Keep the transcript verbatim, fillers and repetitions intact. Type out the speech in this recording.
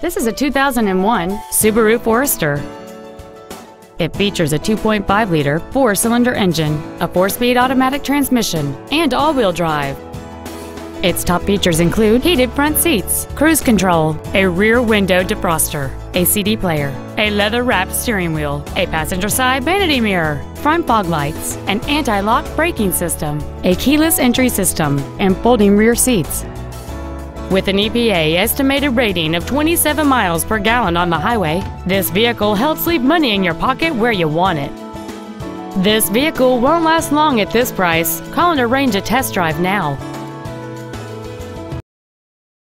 This is a two thousand one Subaru Forester. It features a two point five liter four-cylinder engine, a four-speed automatic transmission, and all-wheel drive. Its top features include heated front seats, cruise control, a rear window defroster, a C D player, a leather-wrapped steering wheel, a passenger side vanity mirror, front fog lights, an anti-lock braking system, a keyless entry system, and folding rear seats. With an E P A estimated rating of twenty-seven miles per gallon on the highway, this vehicle helps leave money in your pocket where you want it. This vehicle won't last long at this price. Call and arrange a test drive now.